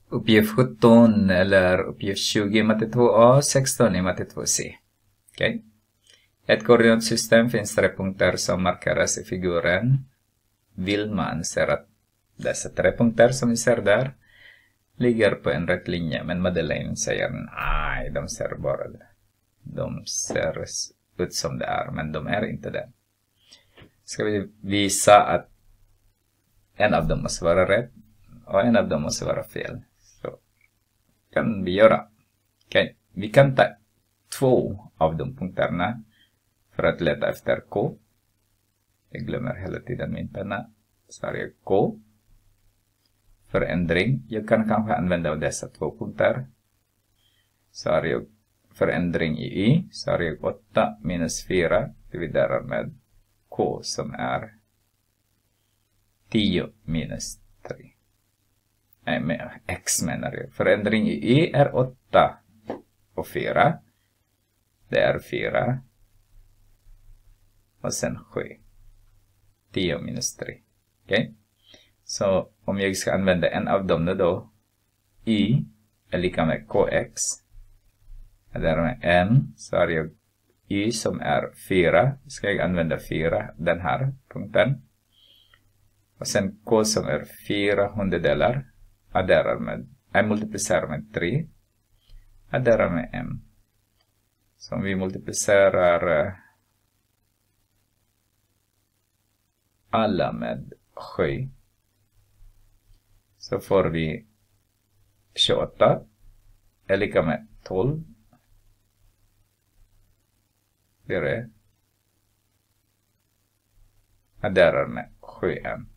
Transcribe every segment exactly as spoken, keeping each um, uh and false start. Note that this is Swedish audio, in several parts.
uppgift sjutton eller uppgift tjugo i matte två A, sexton i matte två C. Okej. Okay. Ett koordinatsystem finns tre punkter som markeras i figuren. Vilma anser att dessa tre punkter som vi ser där ligger på en rätt linje, men Madeleine säger nej, de ser bara de ser ut som det är, men de är inte det. Ska vi visa att en av dem måste vara rätt och en av dem måste vara fel. Så kan vi göra. Okay. Vi kan ta två av de punkterna för att leta efter K. Jag glömmer hela tiden min penna. Så har jag K. Förändring. Jag kan kanske använda dessa två punkter. Så har jag förändring i Y. Så har jag åtta minus fyra dividerar med K som är tio minus tre. Nej, med X menar jag. Förändring i Y är åtta och fyra. Det är fyra. Och sen sju. tio minus tre. Okej. Okay? Så om jag ska använda en av dem nu då. Y är lika med Kx. Och där med M så har jag Y som är fyra. Ska jag använda fyra, den här punkten. Och sen K som är fyra hundradelar. Adderar med, jag multiplicerar med tre. Adderar med M. Så om vi multiplicerar alla med sju. Så får vi tjugoåtta är lika med tolv. Blir det. Adderar med sju M.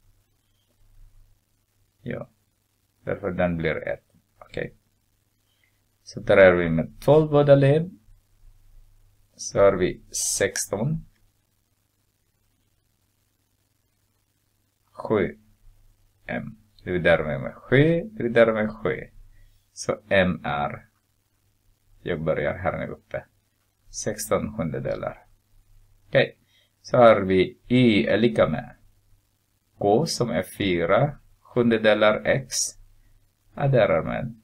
Ja. Därför den blir ett. Okej. Okay. Så tar vi med tolv båda led. Så har vi sexton. sju M. Dividerar med med sju. Dividerar med sju. Så M är. Jag börjar här nu uppe. sexton hundradelar. Okej. Okay. Så har vi Y är lika med K som är fyra hundradelar X. Adderar med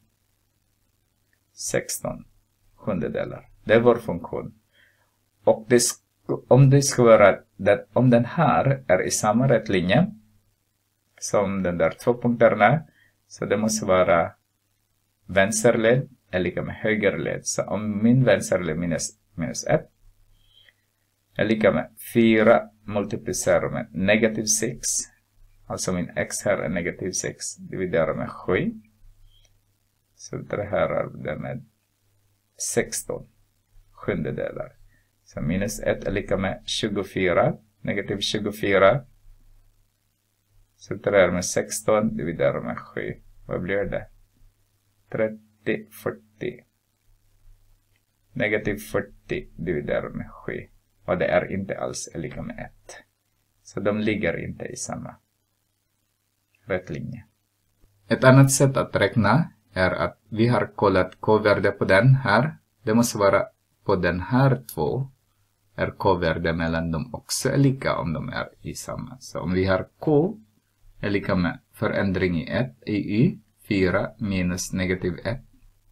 sexton hundradelar. Det är vår funktion. Och det om det ska vara det, om den här är i samma rätt linje som den där två punkterna, så det måste vara vänsterled är lika med högerled. Så om min vänsterled minus, minus ett är lika med fyra multiplicerar med negativ sex. Alltså min x här är negativ sex dividerar med sju. Så det här är det med sexton sjundedelar. Så minus ett är lika med tjugofyra. Negativ tjugofyra. Så det här med sexton dividerar med sju. Vad blir det? trettio, fyrtio. Negativ fyrtio dividerar med sju. Och det är inte alls är lika med ett. Så de ligger inte i samma rätt linje. Ett annat sätt att räkna är att vi har kollat K-värde på den här. Det måste vara på den här två. Är K-värde mellan dem också är lika om de är i samma. Så om vi har K är lika med förändring i ett i Y. fyra minus negativ ett.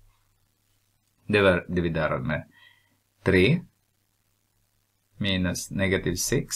Det dividerar med tre. Minus negativ sex.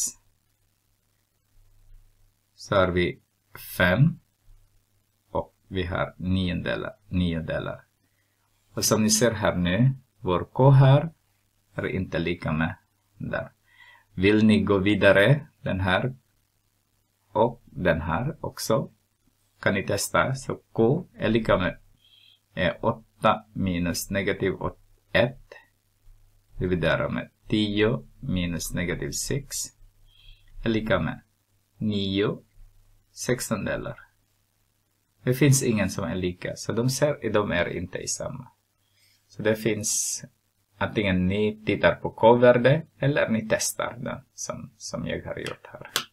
Så har vi fem. Och vi har nio delar. nio delar. Och som ni ser här nu. Vår K här är inte lika med där. Vill ni gå vidare den här och den här också, kan ni testa. Så K är lika med är åtta minus negativ ett dividerar med tio minus negativ sex är lika med nio sexton delar. Det finns ingen som är lika, så de, ser, de är inte i samma. Så det finns antingen ni tittar på K-värde eller ni testar den som, som jag har gjort här.